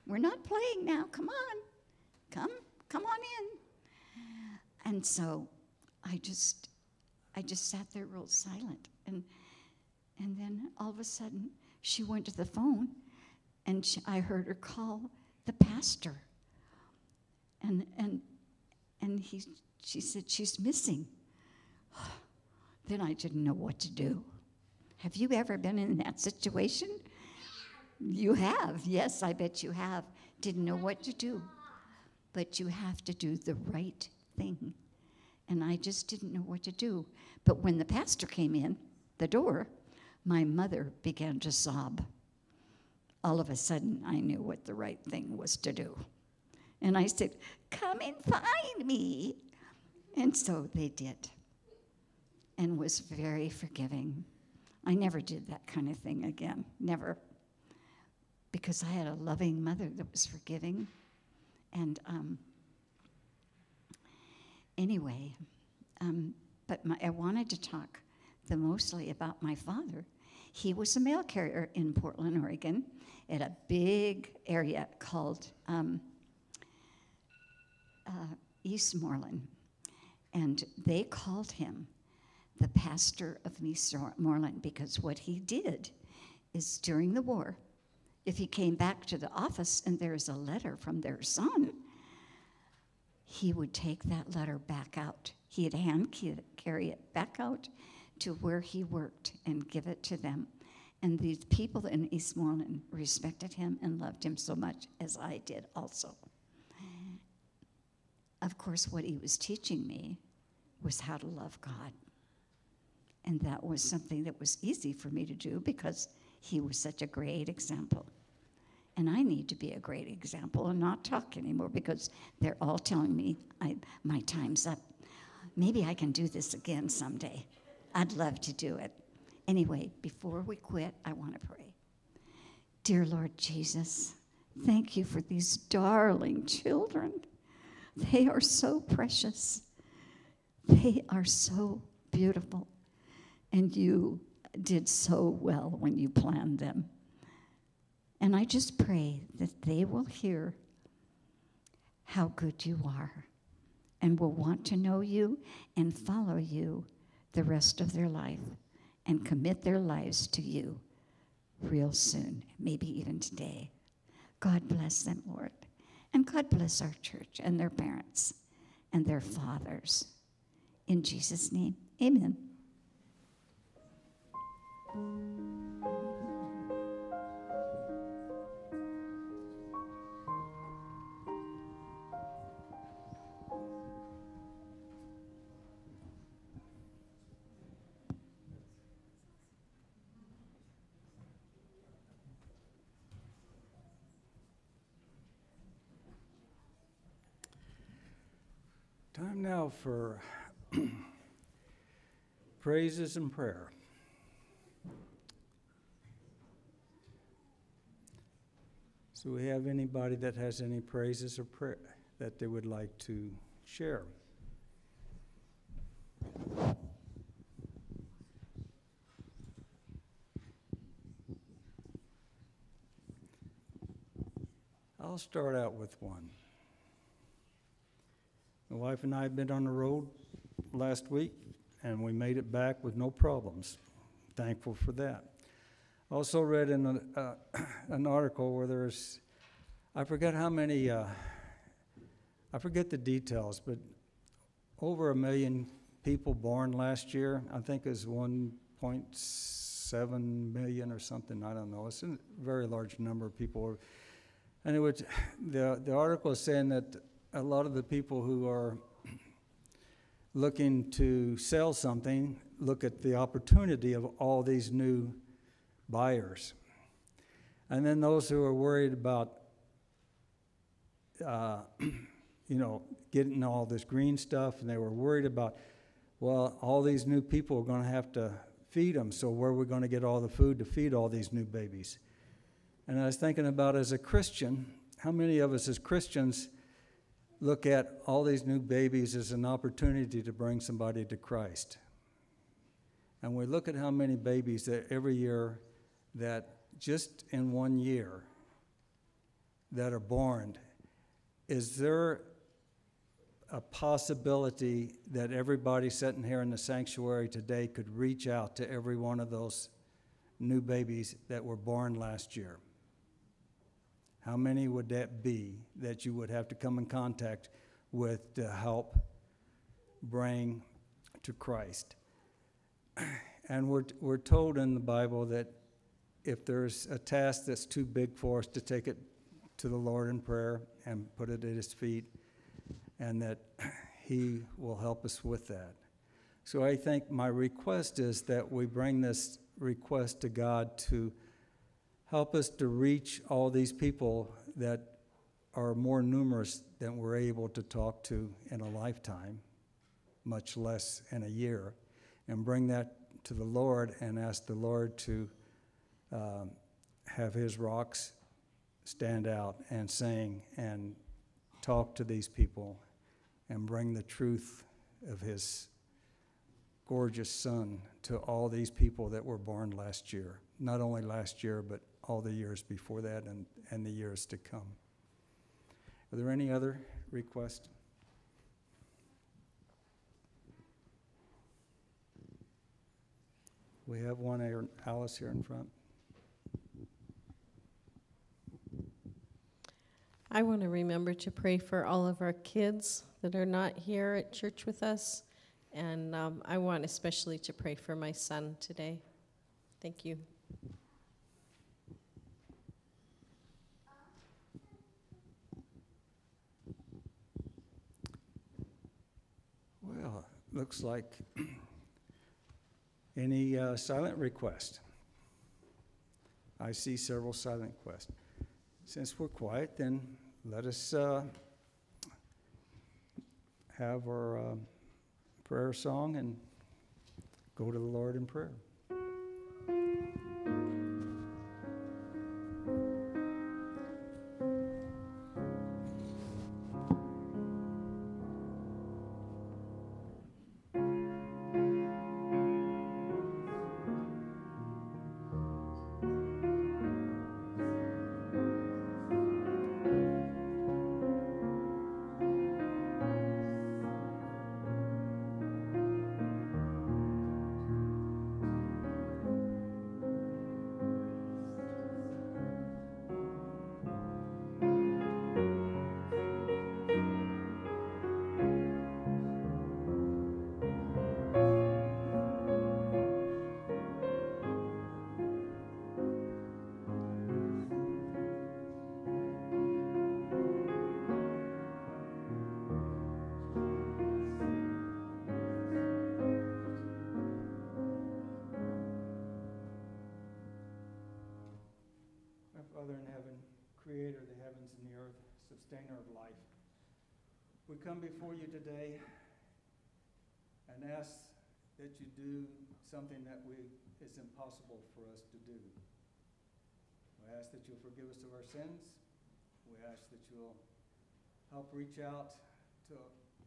We're not playing now. Come on. Come on in. And so I just sat there real silent. And then all of a sudden, she went to the phone, and I heard her call the pastor. And she said, she's missing. Then I didn't know what to do. Have you ever been in that situation? You have. Yes, I bet you have. Didn't know what to do. But you have to do the right thing. And I just didn't know what to do. But when the pastor came in the door, my mother began to sob. All of a sudden, I knew what the right thing was to do. And I said, come and find me. And so they did, and was very forgiving. I never did that kind of thing again, never. Because I had a loving mother that was forgiving. And anyway, but I wanted to talk mostly about my father. He was a mail carrier in Portland, Oregon, at a big area called Eastmoreland. And they called him the pastor of Eastmoreland because what he did is during the war, if he came back to the office and there's a letter from their son, he would take that letter back out. He'd hand carry it back out to where he worked and give it to them. And these people in Eastmoreland respected him and loved him so much, as I did also. Of course, what he was teaching me was how to love God. And that was something that was easy for me to do because he was such a great example. And I need to be a great example and not talk anymore because they're all telling me my time's up. Maybe I can do this again someday. I'd love to do it. Anyway, before we quit, I want to pray. Dear Lord Jesus, thank you for these darling children. They are so precious. They are so beautiful. And you did so well when you planned them. And I just pray that they will hear how good you are and will want to know you and follow you the rest of their life and commit their lives to you real soon, maybe even today. God bless them, Lord. And God bless our church and their parents and their fathers. In Jesus' name, amen. Time now for praises and prayer. So we have anybody that has any praises or prayer that they would like to share? I'll start out with one. My wife and I have been on the road last week, and we made it back with no problems. Thankful for that. Also read in an article where there's, I forget how many, I forget the details, but over 1 million people born last year. I think it was 1.7 million or something. I don't know. It's a very large number of people. And it would, the article is saying that a lot of the people who are looking to sell something look at the opportunity of all these new buyers. And then those who are worried about, getting all this green stuff, and they were worried about, well, all these new people are going to have to feed them, so where are we going to get all the food to feed all these new babies? And I was thinking about, as a Christian, how many of us as Christians look at all these new babies as an opportunity to bring somebody to Christ? And we look at how many babies that every year, that just in 1 year, that are born, is there a possibility that everybody sitting here in the sanctuary today could reach out to every one of those new babies that were born last year? How many would that be that you would have to come in contact with to help bring to Christ? And we're told in the Bible that if there's a task that's too big for us, to take it to the Lord in prayer and put it at his feet, and that he will help us with that. So I think my request is that we bring this request to God to help us to reach all these people that are more numerous than we're able to talk to in a lifetime, much less in a year, and bring that to the Lord and ask the Lord to have his rocks stand out and sing and talk to these people and bring the truth of his gorgeous son to all these people that were born last year. Not only last year, but all the years before that and the years to come. Are there any other requests? We have one here, Alice here in front. I want to remember to pray for all of our kids that are not here at church with us. And I want especially to pray for my son today. Thank you. Well, looks like any silent request? I see several silent requests. Since we're quiet, then let us have our prayer song and go to the Lord in prayer. Father in heaven, creator of the heavens and the earth, sustainer of life, we come before you today and ask that you do something that is impossible for us to do. We ask that you'll forgive us of our sins. We ask that you'll help reach out to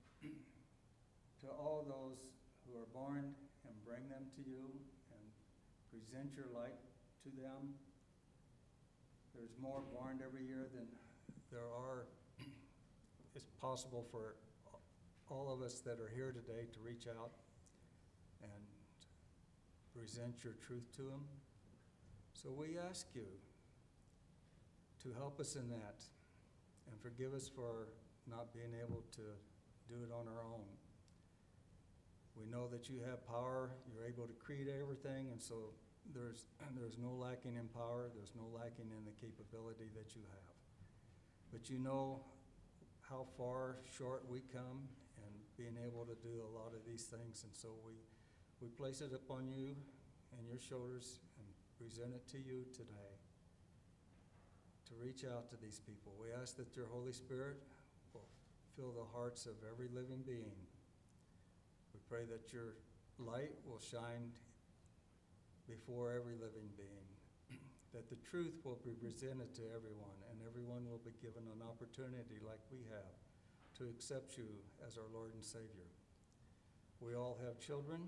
all those who are born and bring them to you and present your light to them. There's more born every year than there are. It's possible for all of us that are here today to reach out and present your truth to them. So we ask you to help us in that and forgive us for not being able to do it on our own. We know that you have power, you're able to create everything, and so there's no lacking in power, there's no lacking in the capability that you have. But you know how far short we come in being able to do a lot of these things, and so we place it upon you and your shoulders and present it to you today to reach out to these people. We ask that your Holy Spirit will fill the hearts of every living being. We pray that your light will shine before every living being, that the truth will be presented to everyone, and everyone will be given an opportunity like we have to accept you as our Lord and Savior. We all have children.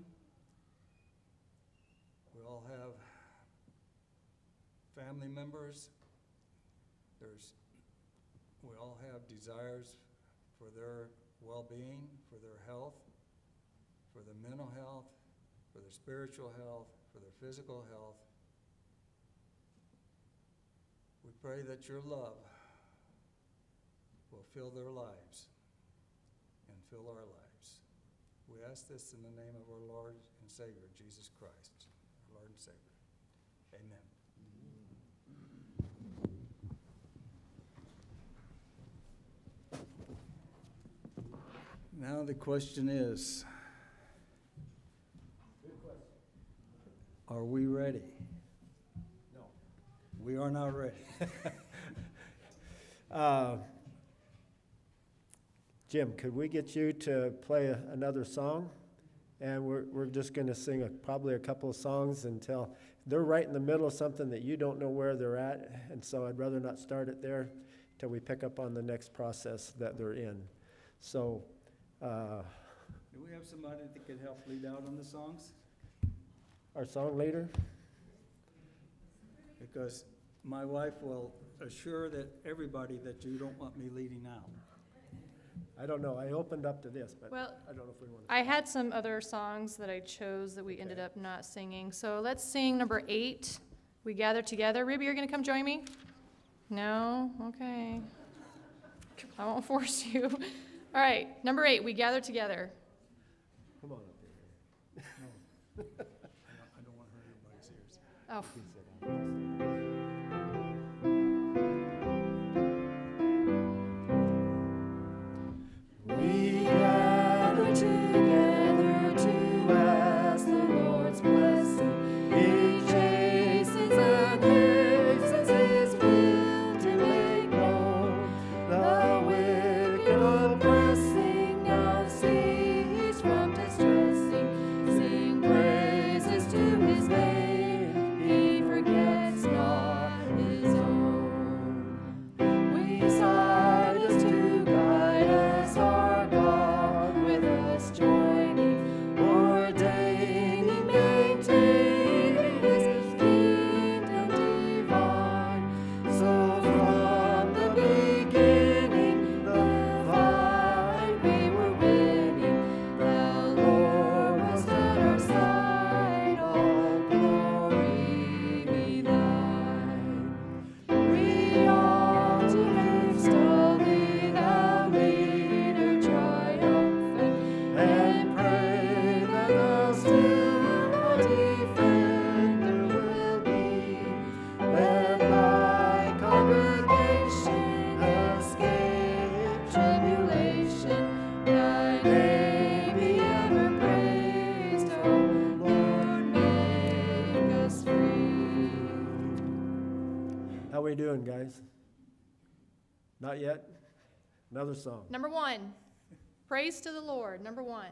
We all have family members. There's have desires for their well-being, for their health, for their mental health, for their spiritual health, for their physical health. We pray that your love will fill their lives and fill our lives. We ask this in the name of our Lord and Savior, Jesus Christ, our Lord and Savior. Amen. Now the question is, are we ready? No. We are not ready. Jim, could we get you to play another song? And we're just going to sing probably a couple of songs until they're right in the middle of something that you don't know where they're at. And so I'd rather not start it there till we pick up on the next process that they're in. So, Do we have somebody that could help lead out on the songs? our song leader? Because my wife will assure that everybody that you don't want me leading out. I don't know. I opened up to this, but Well, I don't know if we want to. I had some other songs that I chose that we ended up not singing. So let's sing number 8, We Gather Together. Ruby, you're going to come join me? No? Okay. I won't force you. All right, number 8, We Gather Together. Come on up here. I don't want to hurt everybody's ears. Oh. Please sit down. We gather together to ask the Lord's blessing. He chastens and hastens His will to make known. The wicked oppressing now cease from distressing. Sing praises to His name. He forgets not His own. We sought is to guide us, our God, with us joining, ordaining, maintaining His kingdom divine. So from the beginning, the fight we were winning. Thou, Lord, hast at our side, all glory be thine. We all to extol Thee, Thou leader triumphant, and pray that Thou still our defender will be. Let Thy congregation escape tribulation. Thy name be ever praised, O Lord, make us free. How we doing, guys? Not yet? Another song. Number 1, Praise to the Lord. Number 1.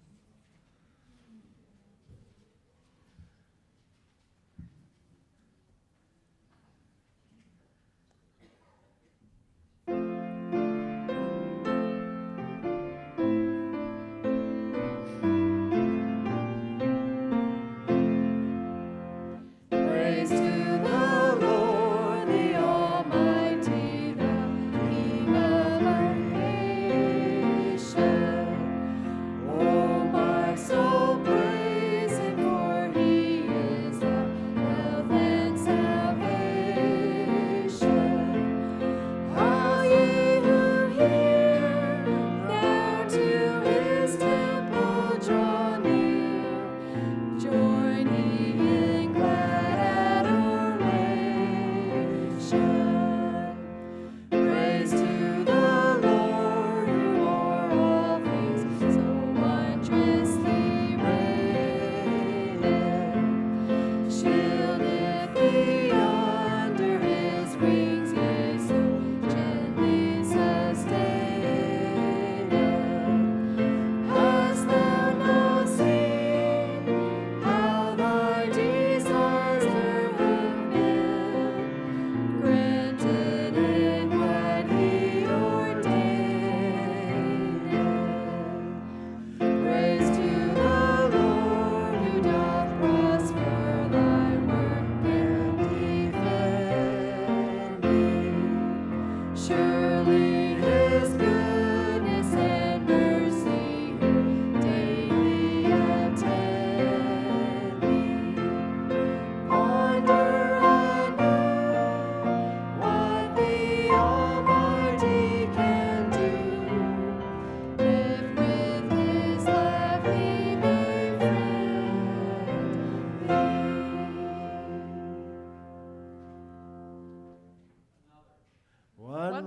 Praise to the Lord, the Almighty, the King of our nation.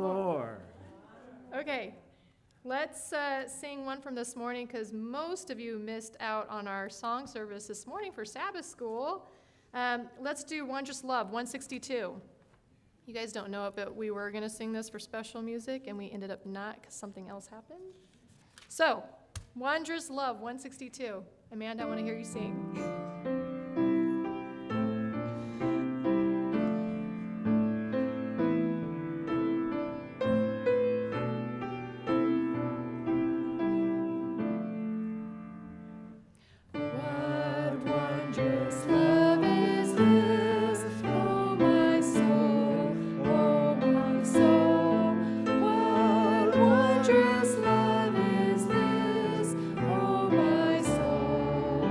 more. Okay, let's sing one from this morning because most of you missed out on our song service this morning for Sabbath school. Let's do Wondrous Love, 162. You guys don't know it, but we were going to sing this for special music, and we ended up not because something else happened. So, Wondrous Love, 162. Amanda, I want to hear you sing. What wondrous love is this, oh my soul, oh my soul. What wondrous love is this, oh my soul.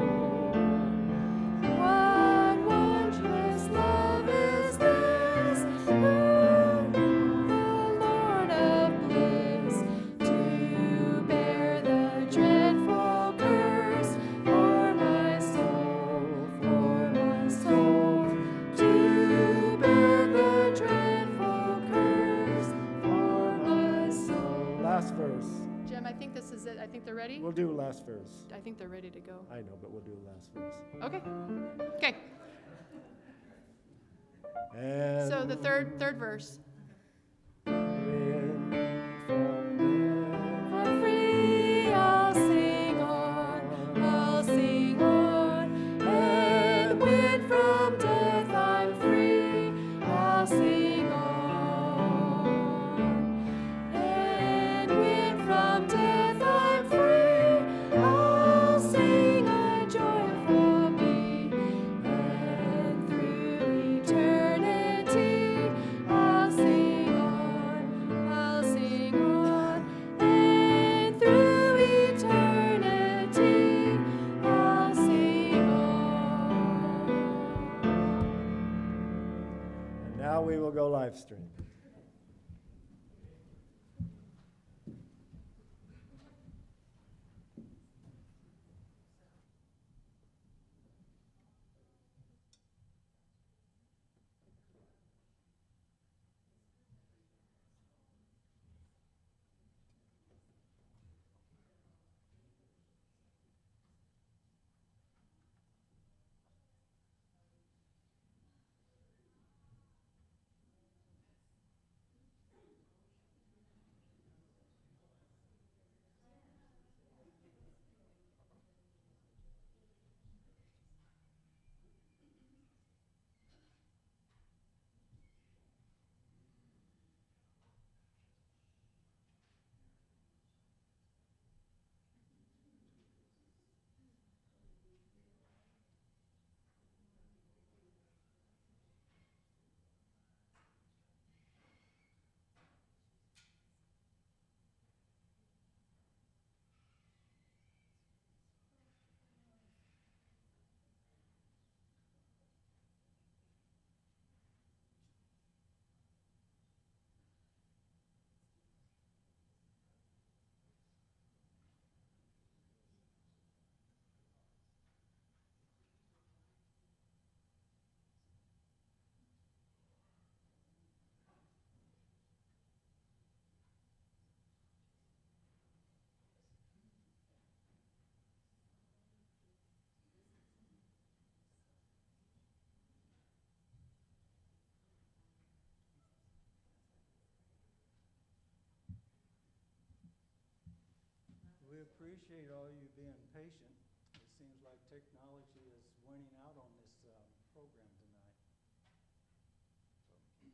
What wondrous love is this, oh the Lord of bliss, to bear the dreadful curse for my soul, to bear the dreadful curse for my soul. Last verse. Jim, I think this is it. I think they're ready. We'll do last verse. I think they're ready to go. I know, but we'll do last verse. Okay. Okay. And So the third verse. wind from the For free I'll sing on, and when from death I'm free, I'll sing on, and when from death I'm free, I'll sing a joyful me, and through eternity I'll sing on, and through eternity I'll sing on. And now we will go live stream. We appreciate all you being patient. It seems like technology is winning out on this program tonight. So,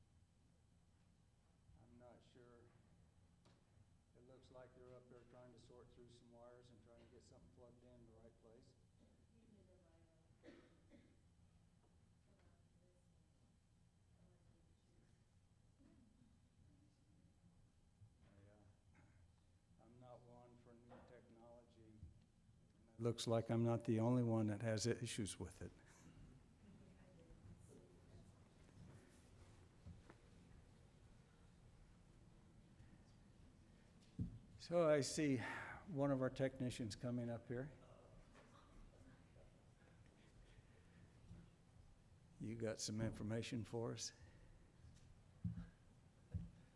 I'm not sure. It looks like they're up there trying to sort through some wires and trying to get something plugged in the right place. I'm not one for new technology. It looks like I'm not the only one that has issues with it. So I see one of our technicians coming up here. You got some information for us?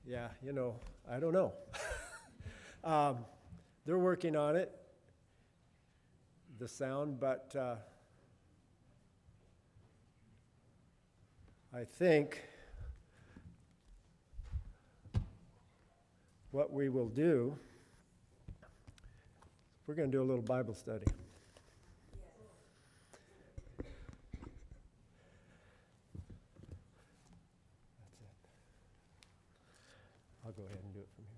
Yeah, I don't know. They're working on it, the sound, but I think what we will do, we're going to do a little Bible study. That's it. I'll go ahead and do it from here.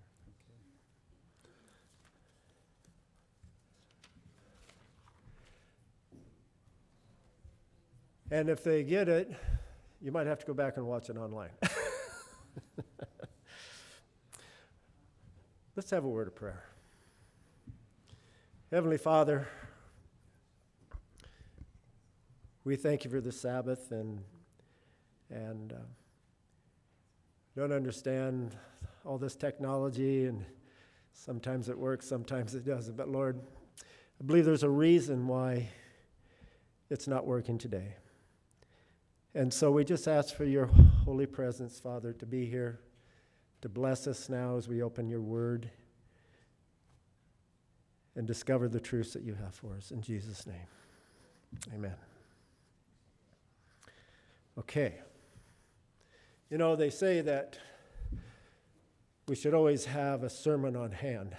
And if they get it, you might have to go back and watch it online. Let's have a word of prayer. Heavenly Father, we thank you for the Sabbath and don't understand all this technology, and sometimes it works, sometimes it doesn't. But Lord, I believe there's a reason why it's not working today. And so we just ask for your holy presence, Father, to be here, to bless us now as we open your word and discover the truths that you have for us. In Jesus' name, amen. Okay. They say that we should always have a sermon on hand.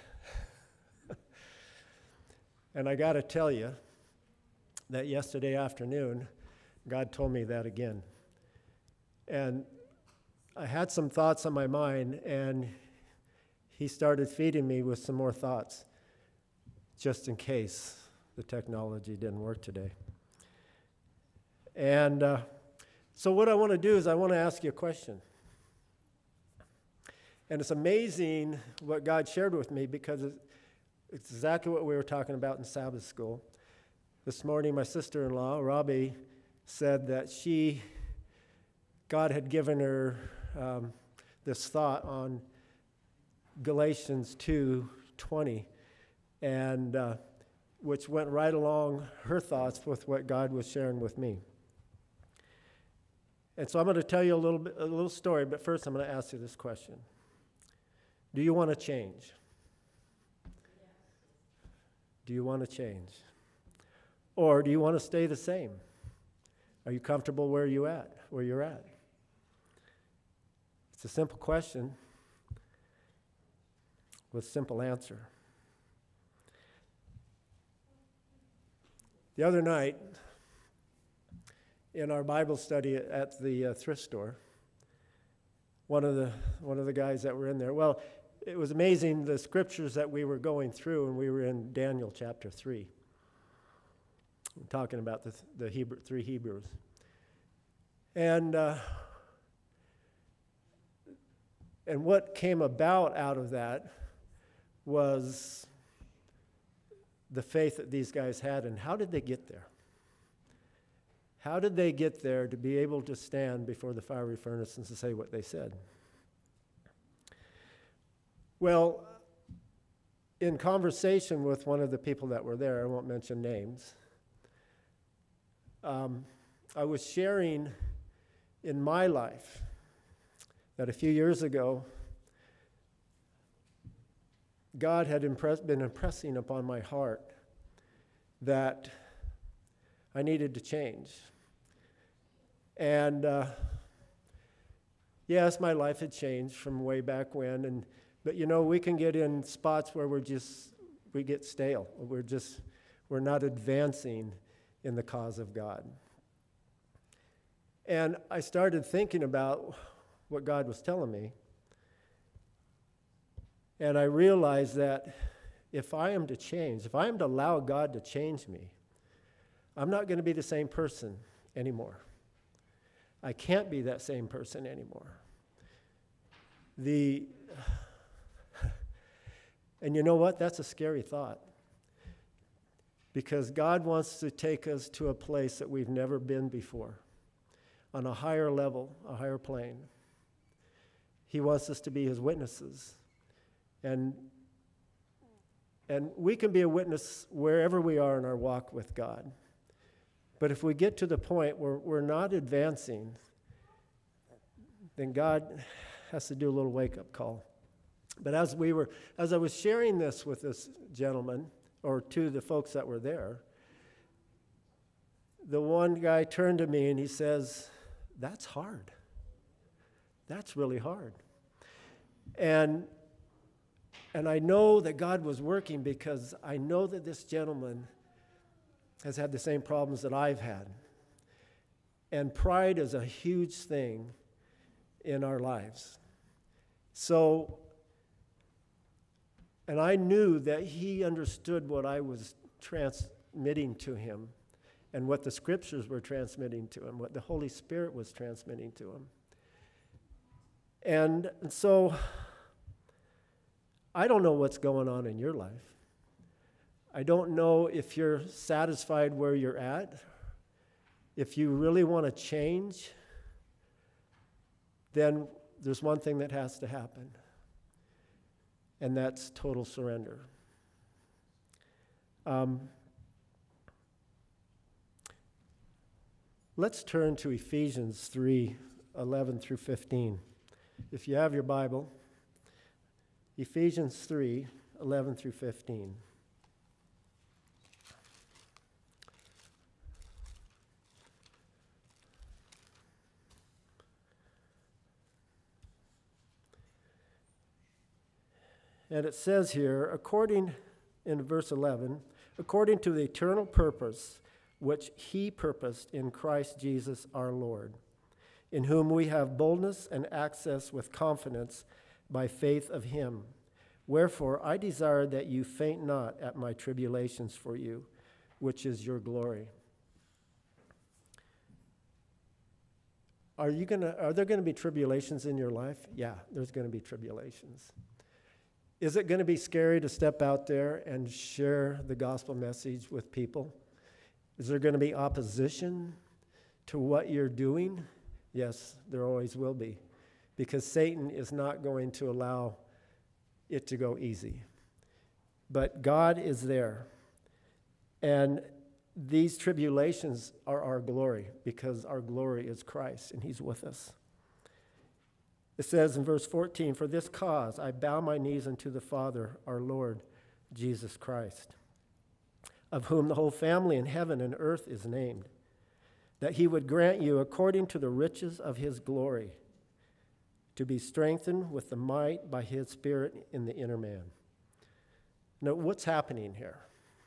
And I got to tell you that yesterday afternoon, God told me that again. And I had some thoughts on my mind, and he started feeding me with some more thoughts, just in case the technology didn't work today. And so what I want to do is I want to ask you a question. And it's amazing what God shared with me, because it's exactly what we were talking about in Sabbath school. This morning, my sister-in-law, Robbie, said that God had given her this thought on Galatians 2:20, and which went right along her thoughts with what God was sharing with me. And so I'm going to tell you a little story, but first I'm going to ask you this question. Do you want to change? Do you want to change? Or do you want to stay the same? Are you comfortable where you're at? It's a simple question with a simple answer. The other night, in our Bible study at the thrift store, one of the guys that were in there, well, it was amazing the scriptures that we were going through, and we were in Daniel chapter 3. We're talking about the three Hebrews. And what came about out of that was the faith that these guys had. And how did they get there? How did they get there to be able to stand before the fiery furnace and to say what they said? Well, in conversation with one of the people that were there, I won't mention names, I was sharing in my life that a few years ago, God had been impressing upon my heart that I needed to change. And yes, my life had changed from way back when, but we can get in spots where we get stale. We're not advancing in the cause of God. And I started thinking about what God was telling me. And I realized that if I am to change, if I am to allow God to change me, I'm not going to be the same person anymore. I can't be that same person anymore. And you know what? That's a scary thought. Because God wants to take us to a place that we've never been before, on a higher level, a higher plane. He wants us to be his witnesses. And we can be a witness wherever we are in our walk with God. But if we get to the point where we're not advancing, then God has to do a little wake-up call. But as I was sharing this with this gentleman, or to the folks that were there, the one guy turned to me and he says, "That's hard. That's really hard." And I know that God was working because I know that this gentleman has had the same problems that I've had. And pride is a huge thing in our lives. So, and I knew that he understood what I was transmitting to him and what the scriptures were transmitting to him, what the Holy Spirit was transmitting to him. And so, I don't know what's going on in your life. I don't know if you're satisfied where you're at. If you really want to change, then there's one thing that has to happen, and that's total surrender. Let's turn to Ephesians 3:11 through 15. If you have your Bible, Ephesians 3:11 through 15. And it says here, in verse 11, according to the eternal purpose which he purposed in Christ Jesus our Lord, in whom we have boldness and access with confidence by faith of him. Wherefore I desire that you faint not at my tribulations for you, which is your glory. Are there going to be tribulations in your life? Yeah, there's going to be tribulations. Is it going to be scary to step out there and share the gospel message with people? Is there going to be opposition to what you're doing? Yes, there always will be, because Satan is not going to allow it to go easy. But God is there, and these tribulations are our glory, because our glory is Christ, and he's with us. It says in verse 14, "For this cause I bow my knees unto the Father, our Lord Jesus Christ, of whom the whole family in heaven and earth is named, that he would grant you, according to the riches of his glory, to be strengthened with the might by his Spirit in the inner man." Now, what's happening here?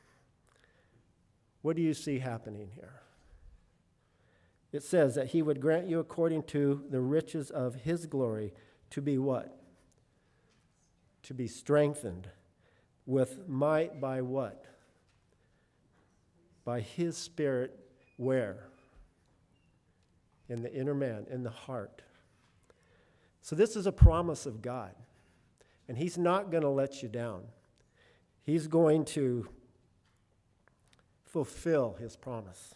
What do you see happening here? It says that he would grant you, according to the riches of his glory, to be what? To be strengthened with might by what? By his Spirit, where? In the inner man, in the heart. So this is a promise of God, and he's not going to let you down. He's going to fulfill his promise.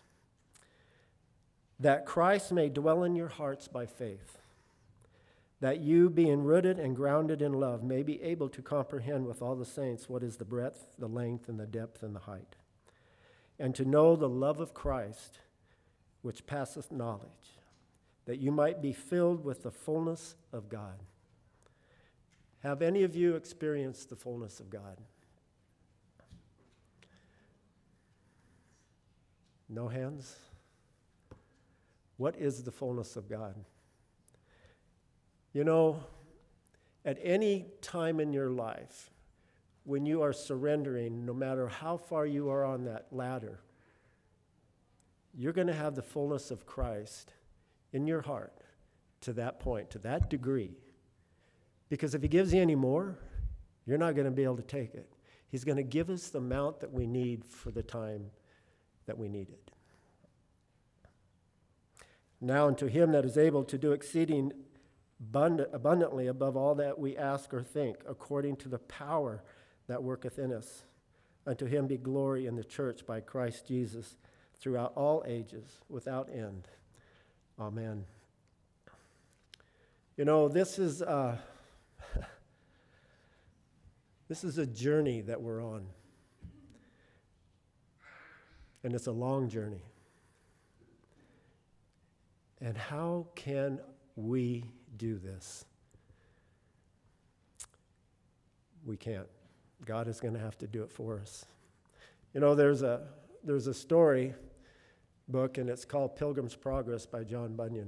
That Christ may dwell in your hearts by faith, that you, being rooted and grounded in love, may be able to comprehend with all the saints what is the breadth, the length, and the depth, and the height, and to know the love of Christ, which passeth knowledge, that you might be filled with the fullness of God. Have any of you experienced the fullness of God? No hands? What is the fullness of God? You know, at any time in your life, when you are surrendering, no matter how far you are on that ladder, you're going to have the fullness of Christ in your heart to that point, to that degree. Because if he gives you any more, you're not going to be able to take it. He's going to give us the amount that we need for the time that we need it. Now unto him that is able to do exceeding abundantly above all that we ask or think, according to the power that worketh in us. Unto him be glory in the church by Christ Jesus throughout all ages, without end. Amen. You know, this is a journey that we're on. And it's a long journey. And how can we do this? we can't. God is going to have to do it for us. You know, there's a story book, and it's called Pilgrim's Progress by John Bunyan.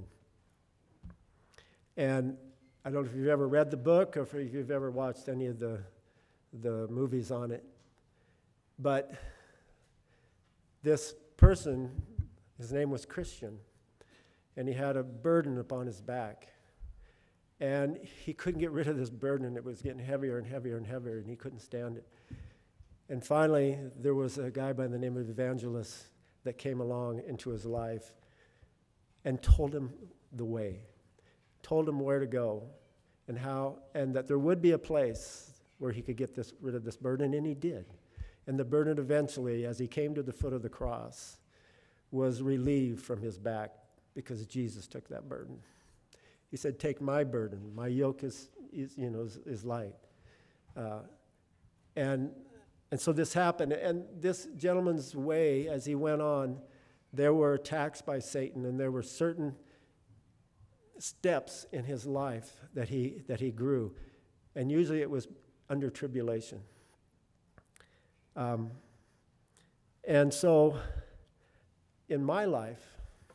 And I don't know if you've ever read the book or if you've ever watched any of the movies on it. But this person, his name was Christian, and he had a burden upon his back. And he couldn't get rid of this burden, and it was getting heavier and heavier and heavier, and he couldn't stand it. And finally, there was a guy by the name of Evangelist that came along into his life and told him the way, told him where to go, and how, and that there would be a place where he could get rid of this burden, and he did. And the burden eventually, as he came to the foot of the cross, was relieved from his back because Jesus took that burden. He said, "Take my burden. My yoke is light." And so this happened. And this gentleman's way, as he went on, there were attacks by Satan, and there were certain steps in his life that he grew. And usually it was under tribulation. And so in my life,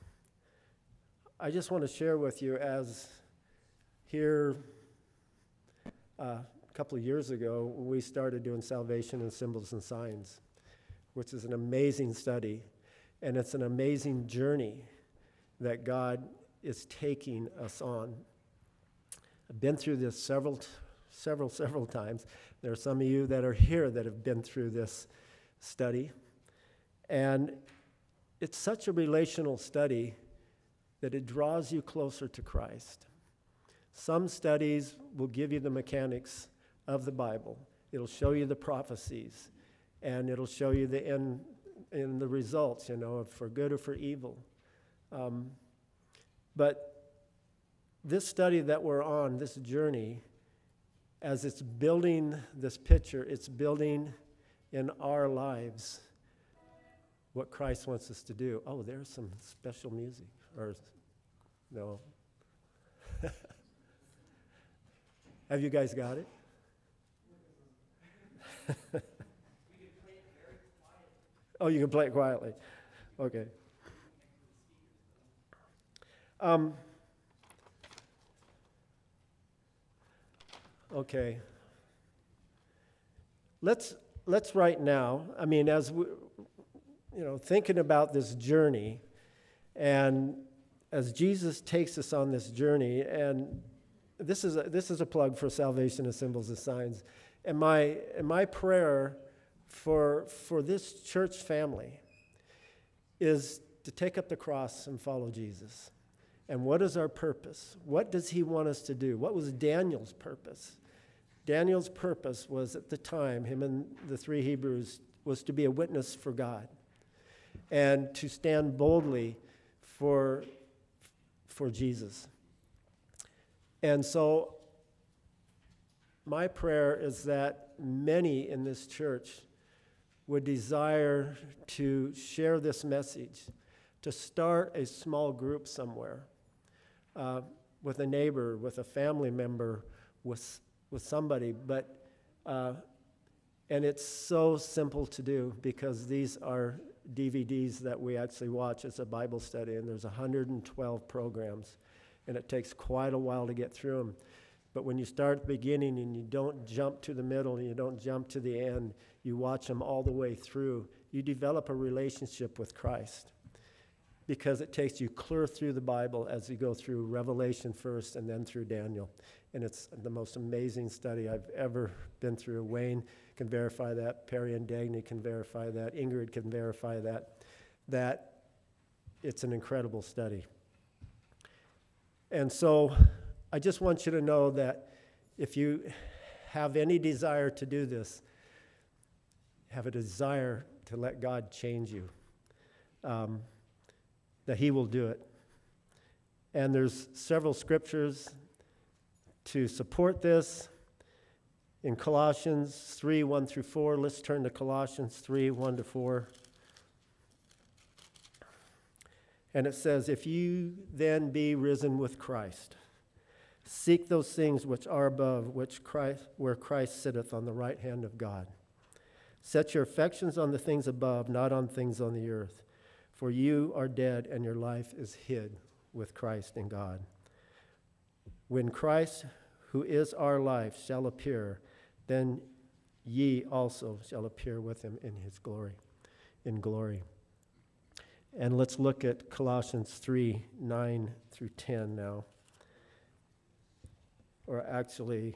I just want to share with you, as here a couple of years ago, we started doing Salvation and Symbols and Signs, which is an amazing study, and it's an amazing journey that God is taking us on. I've been through this several times. There are some of you that are here that have been through this study, and it's such a relational study that it draws you closer to Christ. Some studies will give you the mechanics of the Bible. It'll show you the prophecies, and it'll show you the end and the results, for good or for evil. But this study that we're on, this journey, as it's building this picture, it's building in our lives what Christ wants us to do. Oh, there's some special music. Or no. Have you guys got it? Oh, you can play it quietly. Okay. Okay. Let's right now, as we, thinking about this journey, and as Jesus takes us on this journey, and this is a plug for Salvation and Symbols and Signs, and my prayer for this church family is to take up the cross and follow Jesus. And what is our purpose? What does he want us to do? What was Daniel's purpose? Daniel's purpose was, at the time, him and the three Hebrews, was to be a witness for God and to stand boldly for Jesus. And so my prayer is that many in this church would desire to share this message, to start a small group somewhere, with a neighbor, with a family member, with somebody. But and it's so simple to do, because these are DVDs that we actually watch. It's a Bible study, and there's 112 programs, and it takes quite a while to get through them. But when you start at the beginning and you don't jump to the middle and you don't jump to the end, you watch them all the way through, you develop a relationship with Christ, because it takes you clear through the Bible as you go through Revelation first and then through Daniel. And it's the most amazing study I've ever been through. Wayne can verify that. Perry and Dagny can verify that. Ingrid can verify that it's an incredible study. And so I just want you to know that if you have any desire to do this, have a desire to let God change you, that he will do it. And there's several scriptures to support this. In Colossians 3, 1 through 4, let's turn to Colossians 3, 1 to 4. And it says, "If you then be risen with Christ, Seek those things which are above, where Christ sitteth on the right hand of God. Set your affections on the things above, not on things on the earth. For you are dead, and your life is hid with Christ in God. When Christ, who is our life, shall appear, then ye also shall appear with him in his glory, in glory. And let's look at Colossians 3, 9 through 10 now. Or actually,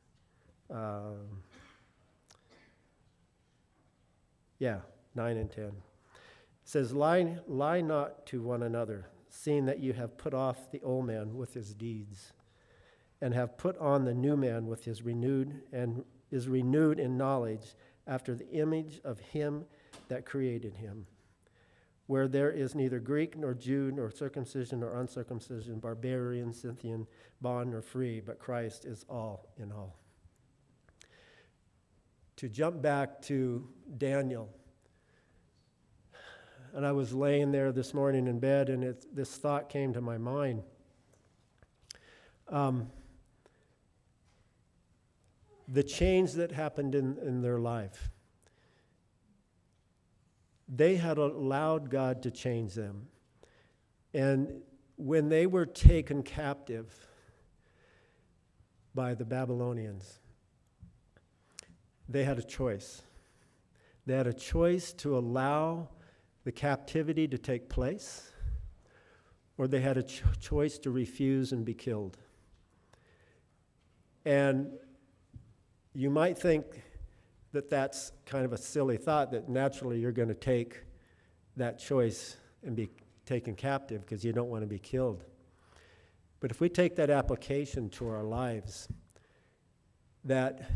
9 and 10. It says, lie not to one another, seeing that you have put off the old man with his deeds, and have put on the new man with his renewed in knowledge after the image of him that created him, where there is neither Greek nor Jew nor circumcision nor uncircumcision, barbarian, Scythian, bond nor free, but Christ is all in all. To jump back to Daniel, and I was laying there this morning in bed, and this thought came to my mind. The change that happened in their life. They had allowed God to change them. And when they were taken captive by the Babylonians, they had a choice. They had a choice to allow the captivity to take place, or they had a choice to refuse and be killed. And you might think that that's kind of a silly thought, that naturally you're going to take that choice and be taken captive because you don't want to be killed. But if we take that application to our lives, that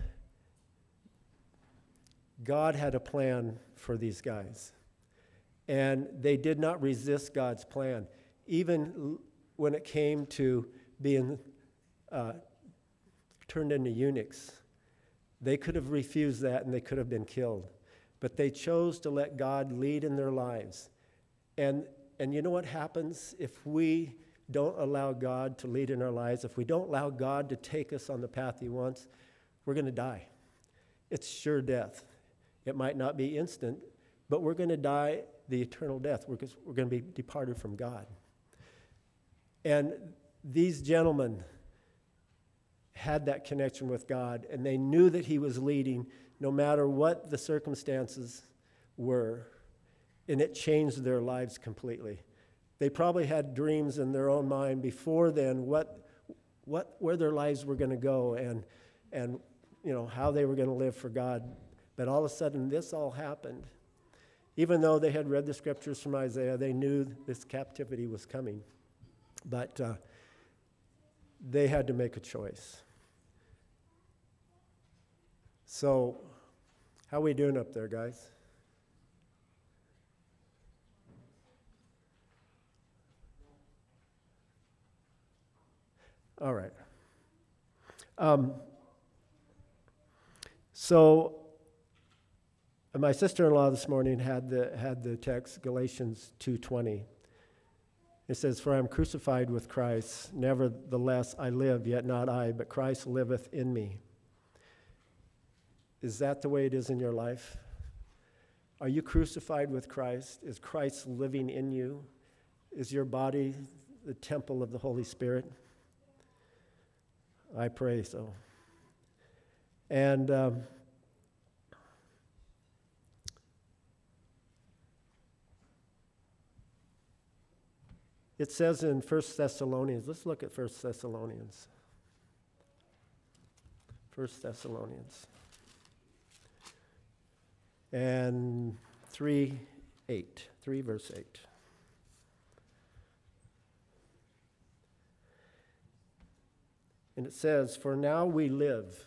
God had a plan for these guys, and they did not resist God's plan. Even when it came to being turned into eunuchs, they could have refused that and they could have been killed. But they chose to let God lead in their lives. And you know what happens if we don't allow God to lead in our lives? If we don't allow God to take us on the path he wants, we're going to die. It's sure death. It might not be instant, but we're going to die the eternal death. We're going to be departed from God. And these gentlemen had that connection with God, and they knew that he was leading no matter what the circumstances were, and it changed their lives completely. They probably had dreams in their own mind before then where their lives were going to go and you know how they were going to live for God. But all of a sudden this all happened. Even though they had read the scriptures from Isaiah, they knew this captivity was coming. But they had to make a choice. So, how are we doing up there, guys? All right. So, my sister-in-law this morning had the text Galatians 2:20. It says, "For I am crucified with Christ; nevertheless I live, yet not I, but Christ liveth in me." Is that the way it is in your life? Are you crucified with Christ? Is Christ living in you? Is your body the temple of the Holy Spirit? I pray so. And it says in 1 Thessalonians, let's look at 1 Thessalonians. 1 Thessalonians. And 3 verse 8. And it says, "For now we live,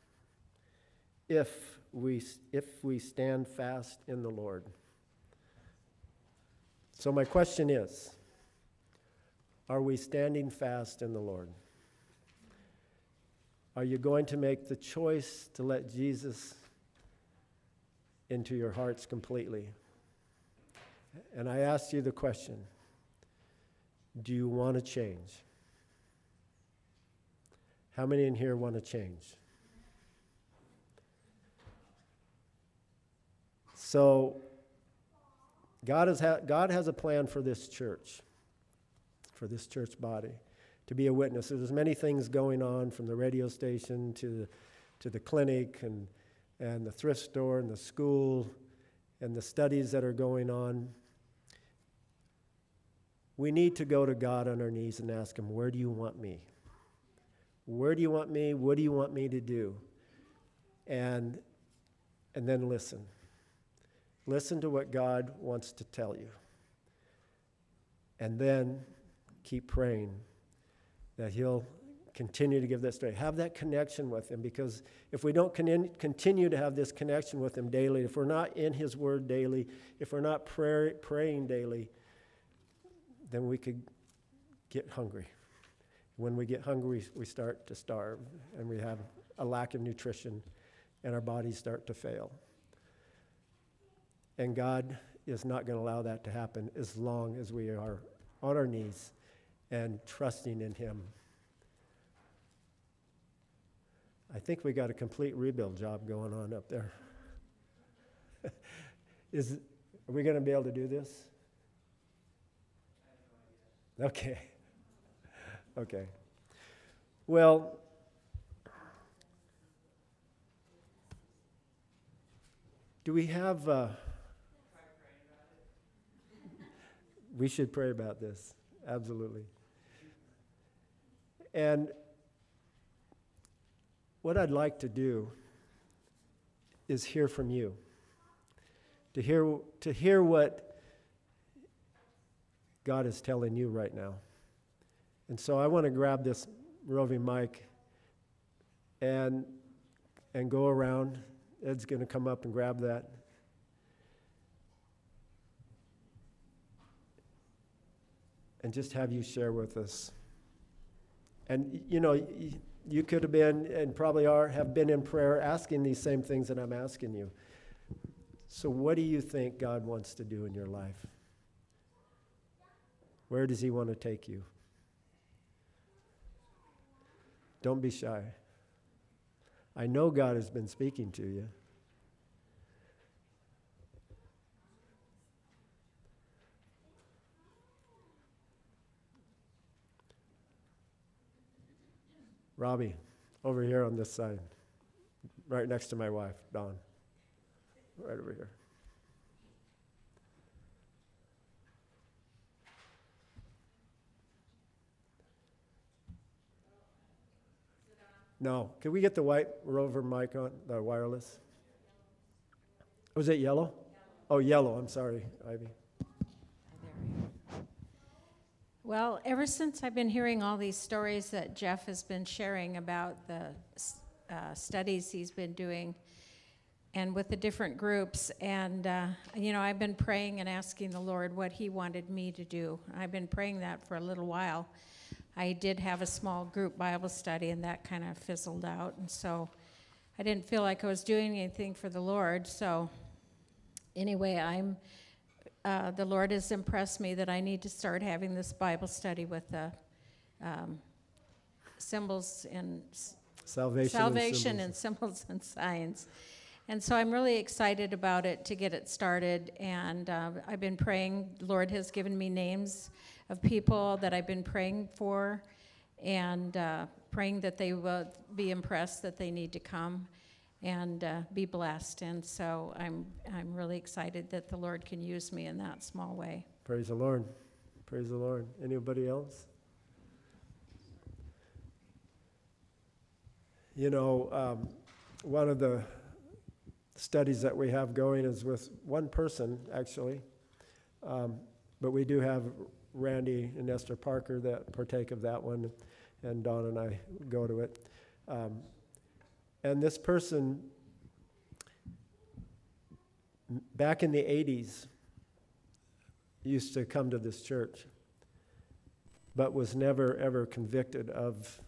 if we stand fast in the Lord." So my question is, are we standing fast in the Lord? Are you going to make the choice to let Jesus into your hearts completely? And I asked you the question, do you want to change? How many in here want to change? So God has a plan for this church body, to be a witness. There's many things going on, from the radio station to the clinic and the thrift store and the school and the studies that are going on. We need to go to God on our knees and ask him, where do you want me? Where do you want me? What do you want me to do? And then listen. Listen to what God wants to tell you. And then keep praying that he'll continue to give that strength. Have that connection with him, because if we don't continue to have this connection with him daily, if we're not in his word daily, if we're not praying daily, then we could get hungry. When we get hungry, we start to starve, and we have a lack of nutrition, and our bodies start to fail. And God is not going to allow that to happen as long as we are on our knees and trusting in him. I think we got a complete rebuild job going on up there. Are we going to be able to do this? Okay. Okay. Well, do we have... we should pray about this. Absolutely. And what I'd like to do is hear from you. To hear what God is telling you right now. And so I want to grab this roving mic and go around. Ed's going to come up and grab that. And just have you share with us. And you could have been, and probably have been in prayer asking these same things that I'm asking you. So what do you think God wants to do in your life? Where does he want to take you? Don't be shy. I know God has been speaking to you. Robbie, over here on this side, right next to my wife, Dawn. Right over here. No. Can we get the white rover mic on, the wireless? Was it yellow? Oh, yellow. I'm sorry, Ivy. Well, ever since I've been hearing all these stories that Jeff has been sharing about the studies he's been doing and with the different groups, and I've been praying and asking the Lord what he wanted me to do. I've been praying that for a little while. I did have a small group Bible study, and that kind of fizzled out, and so I didn't feel like I was doing anything for the Lord. So anyway, the Lord has impressed me that I need to start having this Bible study with the symbols and salvation and symbols and signs. And so I'm really excited about it to get it started. And I've been praying. The Lord has given me names of people that I've been praying for, and praying that they will be impressed that they need to come and be blessed. And so I'm really excited that the Lord can use me in that small way. Praise the Lord. Praise the Lord. Anybody else? One of the studies that we have going is with one person, actually. But we do have Randy and Esther Parker that partake of that one, and Dawn and I go to it. And this person, back in the 80s, used to come to this church, but was never, ever convicted of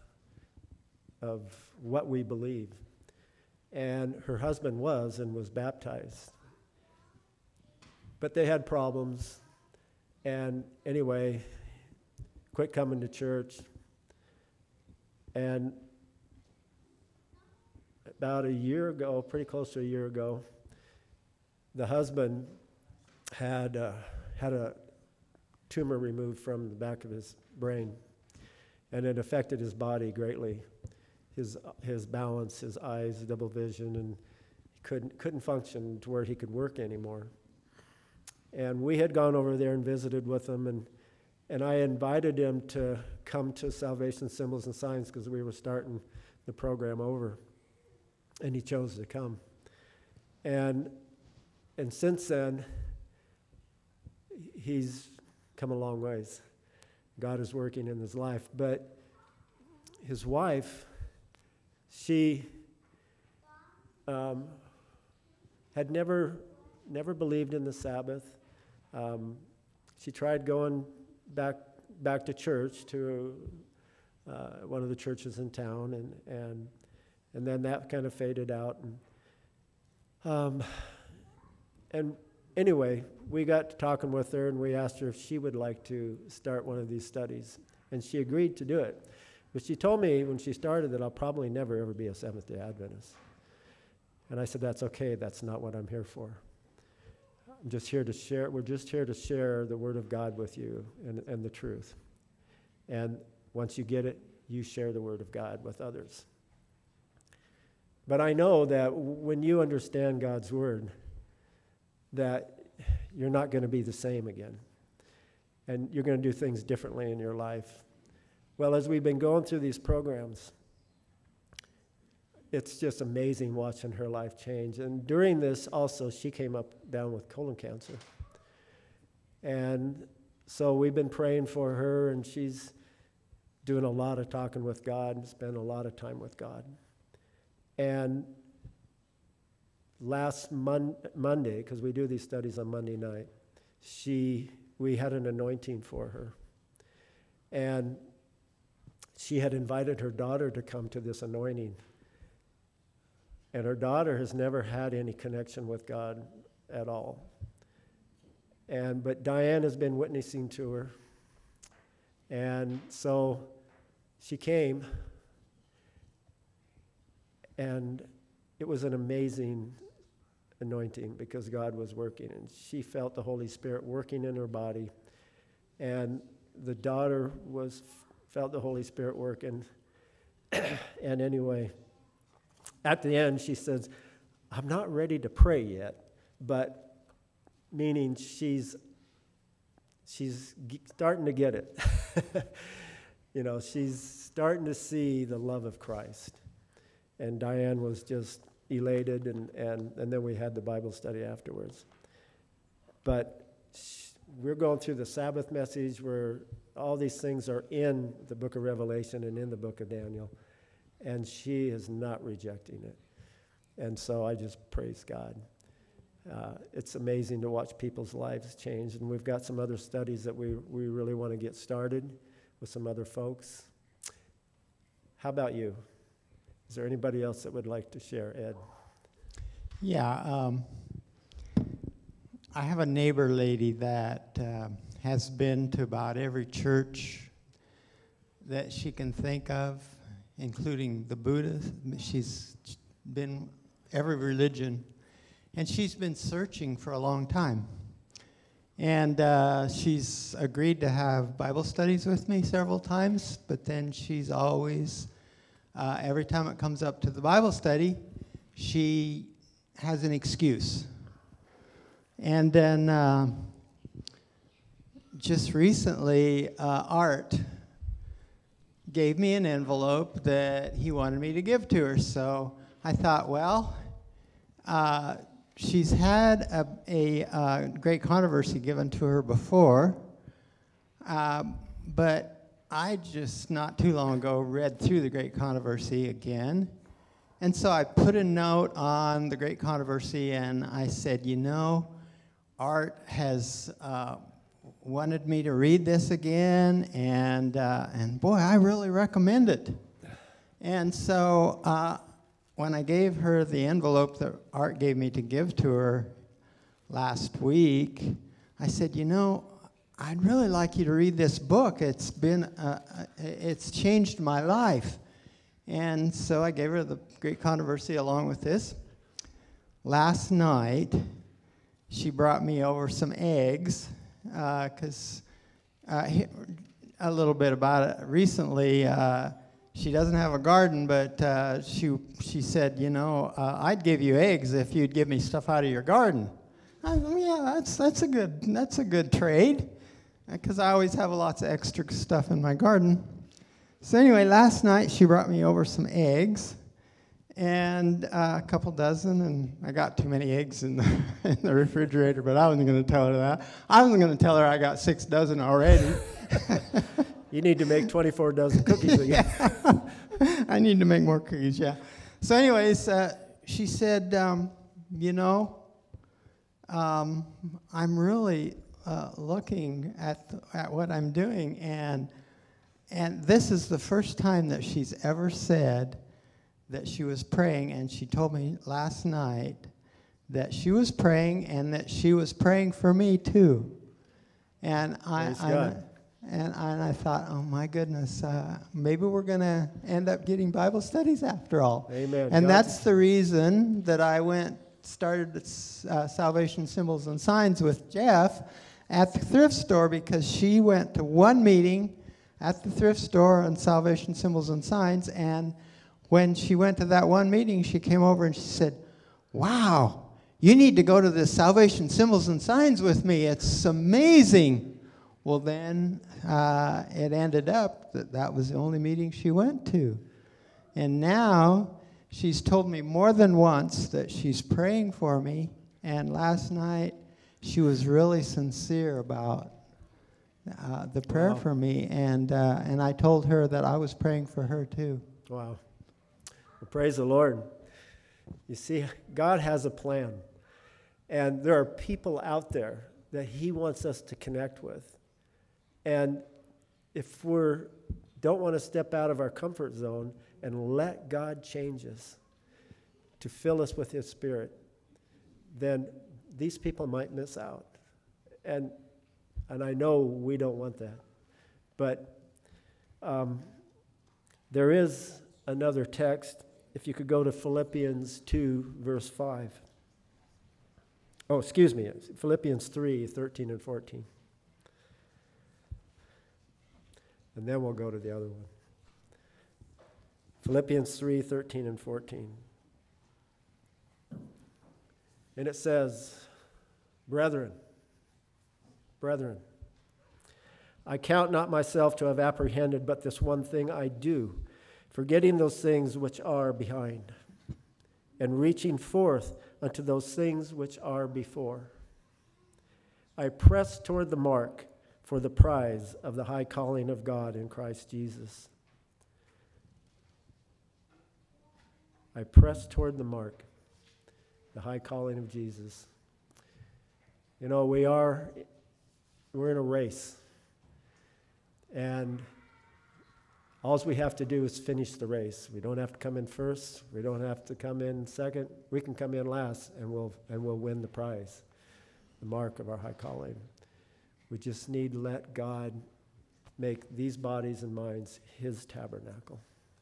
what we believe. And her husband was baptized. But they had problems. And anyway, quit coming to church. And about a year ago, pretty close to a year ago, the husband had a tumor removed from the back of his brain, and it affected his body greatly. His balance, his eyes, double vision, and he couldn't function to where he could work anymore. And we had gone over there and visited with him, and I invited him to come to Salvation Symbols and Signs because we were starting the program over, and he chose to come. And since then, he's come a long ways. God is working in his life. But his wife, she had never believed in the Sabbath. She tried going back to church, to one of the churches in town, and then that kind of faded out. And anyway, we got to talking with her, and we asked her if she would like to start one of these studies, and she agreed to do it. But she told me when she started that I'll probably never ever be a Seventh-day Adventist. And I said, that's okay, that's not what I'm here for. I'm just here to share, we're just here to share the Word of God with you and the truth. And once you get it, you share the Word of God with others. But I know that when you understand God's Word, that you're not going to be the same again. And you're going to do things differently in your life. Well, as we've been going through these programs, it's just amazing watching her life change. And during this also, she came down with colon cancer. And so we've been praying for her, and she's doing a lot of talking with God and spending a lot of time with God. And last Monday, because we do these studies on Monday night, we had an anointing for her. And she had invited her daughter to come to this anointing. And her daughter has never had any connection with God at all. But Diane has been witnessing to her. And so she came, and it was an amazing anointing because God was working, and she felt the Holy Spirit working in her body. And the daughter felt the Holy Spirit working. And anyway, at the end, she says, I'm not ready to pray yet, but meaning she's starting to get it. She's starting to see the love of Christ. And Diane was just elated, and then we had the Bible study afterwards. But we're going through the Sabbath message where all these things are in the book of Revelation and in the book of Daniel. And she is not rejecting it. And so I just praise God. It's amazing to watch people's lives change. And we've got some other studies that we really want to get started with some other folks. How about you? Is there anybody else that would like to share, Ed? Yeah, I have a neighbor lady that has been to about every church that she can think of, including the Buddhist. She's been every religion, and she's been searching for a long time. And she's agreed to have Bible studies with me several times, but then she's always, every time it comes up to the Bible study, she has an excuse. And then just recently, Art gave me an envelope that he wanted me to give to her. So I thought, well, she's had a great controversy given to her before, but I just not too long ago read through the Great Controversy again. And so I put a note on the Great Controversy, and I said, Art has wanted me to read this again, and boy, I really recommend it. And so when I gave her the envelope that Art gave me to give to her last week, I said, I'd really like you to read this book. It's changed my life. And so I gave her the great controversy along with this. Last night, she brought me over some eggs, because a little bit about it. Recently, she doesn't have a garden, but she said, I'd give you eggs if you'd give me stuff out of your garden. Yeah, that's a good trade, because I always have lots of extra stuff in my garden. So anyway, last night she brought me over some eggs, and a couple dozen, and I got too many eggs in the refrigerator, but I wasn't going to tell her that. I wasn't going to tell her I got 6 dozen already. You need to make 24 dozen cookies again. I need to make more cookies, yeah. So anyways, she said, I'm really looking at what I'm doing, and this is the first time that she's ever said that she was praying, and she told me last night that she was praying and that she was praying for me too. And I thought, oh my goodness, maybe we're going to end up getting Bible studies after all. Amen. And that's the reason that I started Salvation Symbols and Signs with Jeff at the thrift store, because she went to one meeting at the thrift store on Salvation Symbols and Signs, and when she went to that one meeting, she came over and she said, wow, you need to go to the Salvation Symbols and Signs with me. It's amazing. Well, then it ended up that was the only meeting she went to. And now she's told me more than once that she's praying for me. And last night she was really sincere about the prayer for me. And I told her that I was praying for her too. Wow. Well, praise the Lord. You see, God has a plan. And there are people out there that he wants us to connect with. And if we don't want to step out of our comfort zone and let God change us to fill us with his Spirit, then these people might miss out. And I know we don't want that. But there is another text. If you could go to Philippians 2, verse 5. Oh, excuse me, Philippians 3, 13 and 14. And then we'll go to the other one. Philippians 3, 13 and 14. And it says, Brethren, I count not myself to have apprehended, but this one thing I do, forgetting those things which are behind, and reaching forth unto those things which are before. I press toward the mark for the prize of the high calling of God in Christ Jesus. I press toward the mark, the high calling of Jesus. You know, we're in a race. And all we have to do is finish the race. We don't have to come in first. We don't have to come in second. We can come in last, and we'll win the prize, the mark of our high calling. We just need to let God make these bodies and minds his tabernacle.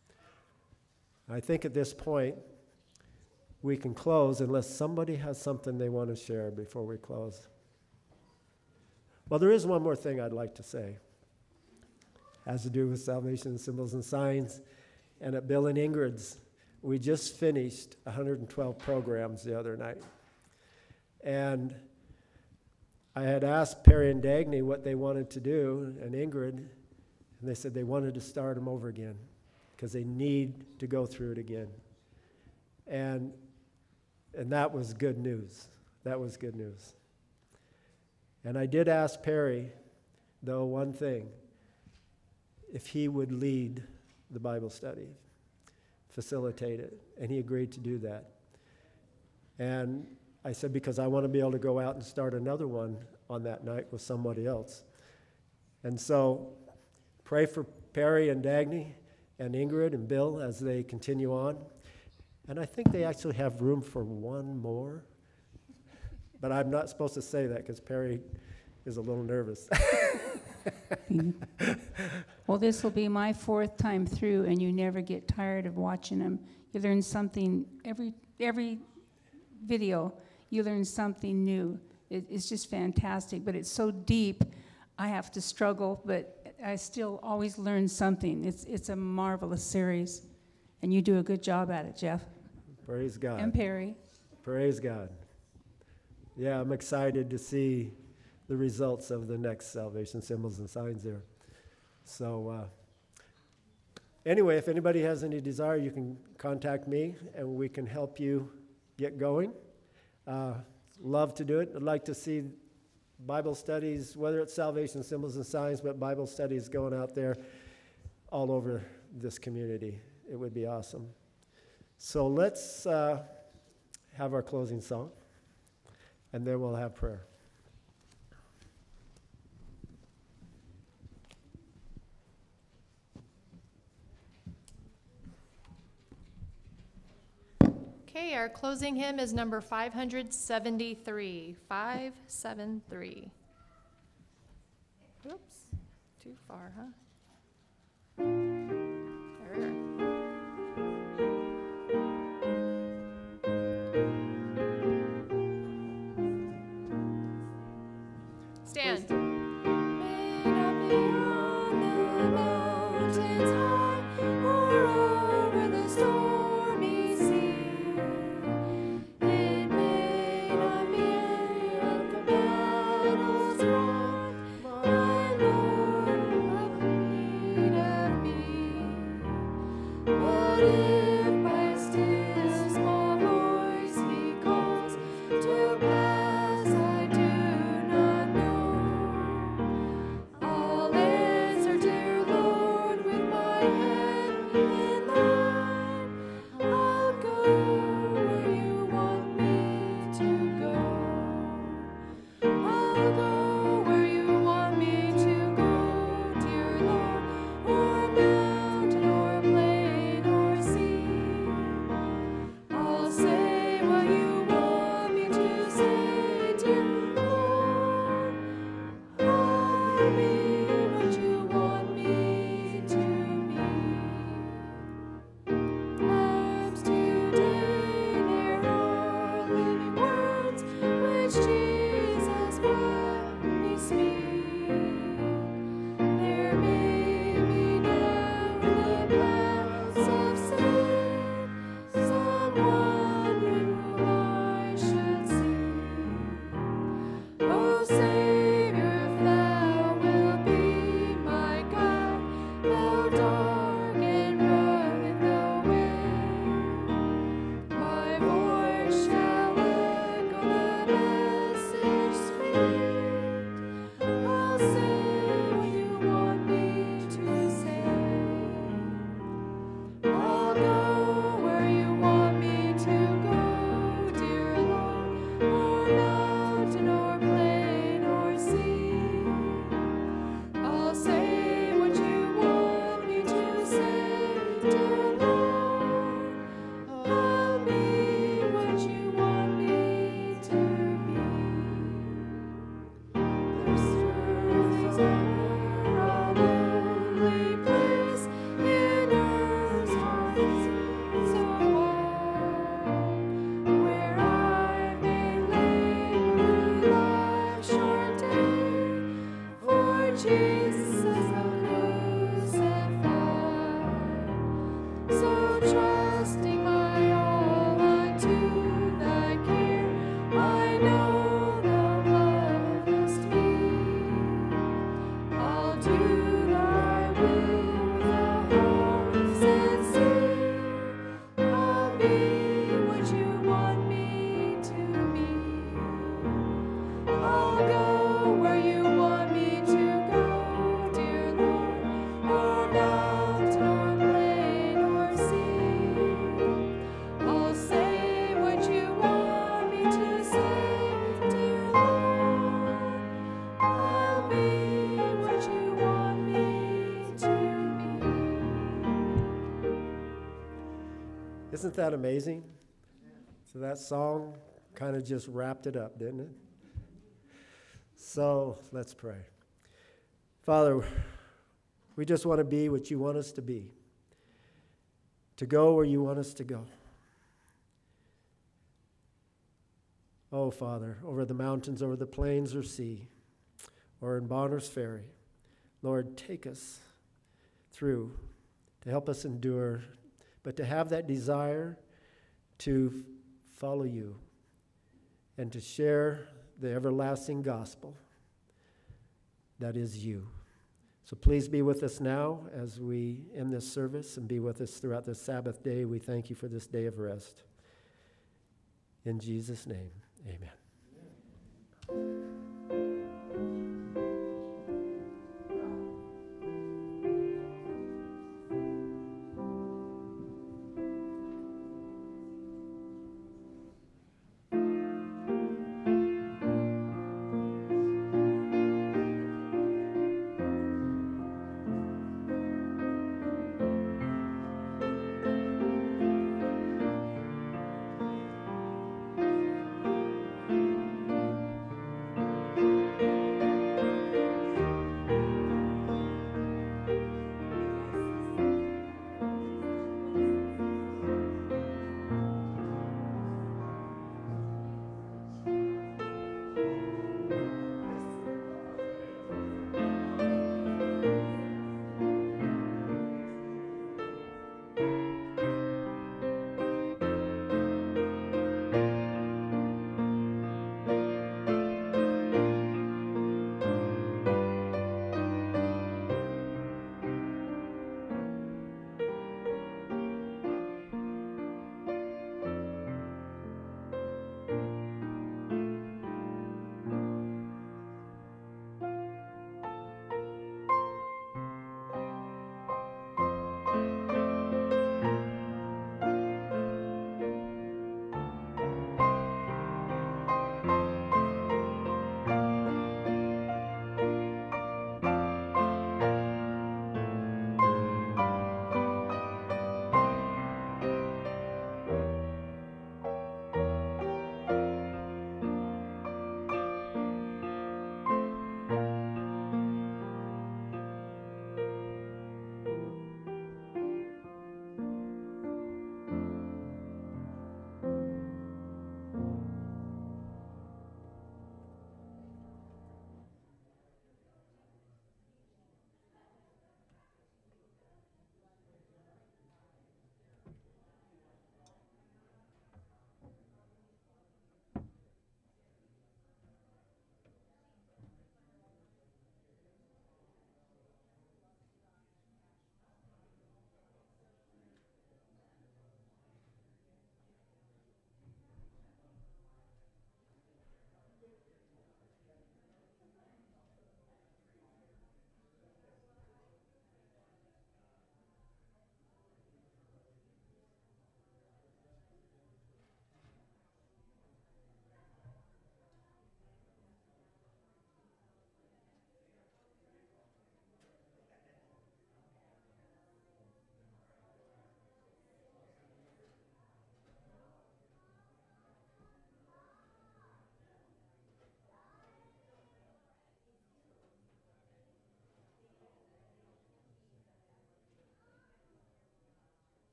I think at this point, we can close unless somebody has something they want to share before we close. Well, there is one more thing I'd like to say. It has to do with Salvation Symbols and Signs. And at Bill and Ingrid's, we just finished 112 programs the other night. And I had asked Perry and Dagny what they wanted to do, and Ingrid, and they said they wanted to start them over again because they need to go through it again. And that was good news. That was good news. And I did ask Perry, though, one thing, if he would lead the Bible study, facilitate it, and he agreed to do that. And I said, because I want to be able to go out and start another one on that night with somebody else. And so pray for Perry and Dagny and Ingrid and Bill as they continue on. And I think they actually have room for one more. But I'm not supposed to say that because Perry is a little nervous. Well, this will be my 4th time through, and you never get tired of watching them. You learn something every video. You learn something new. It's just fantastic, but it's so deep. I have to struggle, but I still always learn something. It's a marvelous series, and you do a good job at it, Jeff. Praise God. And Perry. Praise God. Yeah, I'm excited to see the results of the next salvation symbols and signs there. So anyway, if anybody has any desire, you can contact me, and we can help you get going. Love to do it. I'd like to see Bible studies, whether it's salvation symbols and signs, but Bible studies going out there all over this community. It would be awesome. So let's have our closing song, and then we'll have prayer. Okay, our closing hymn is number 573. 573. Oops, too far, huh? There we go. Stand. May not be on the mountains high or over the stormy sea. It may not be at the battle's front, my Lord will have need of me. But if by still small voice He calls to pass, I do not know. I'll answer, dear Lord, with my head in thine. I'll go where you want me to go. I'll go where you want me to go, dear Lord, o'er mountain or plain or sea. I'll say what you want me to say, dear Lord. I'll be what you want me to be. Times today there are living words which Jesus bade me speak. There may be now in the paths of sin someone who I should see. Oh, Savior, if thou wilt be my guide, though dark and rugged the way, my voice shall echo the message sweet. I'll say what you want me to say. I'll go where you want me to go, dear Lord, o'er mountain or plain or sea. I'll say what you want me to say, dear Lord. I'll be what you want me to be. This earth is a lonely place in earth's heart so wide, where I may lay through life's short day for Jesus crucified. So trusting my all unto thy care, I know thou lovest me. I'll do thy will with a heart sincere. I'll be what you want me to be. I'll go where you want me to go, dear Lord, o'er mountain or plain or sea. I'll say what you want me to say, dear Lord. I'll be what you want me to be. Isn't that amazing? So that song kind of just wrapped it up, didn't it? So let's pray. Father, We just want to be what you want us to be, to go where you want us to go. Oh, Father, over the mountains, over the plains or sea, or in Bonner's Ferry, Lord, take us through to help us endure, but to have that desire to follow you and to share the everlasting gospel that is you. So please be with us now as we end this service, and be with us throughout this Sabbath day. We thank you for this day of rest. In Jesus' name, amen.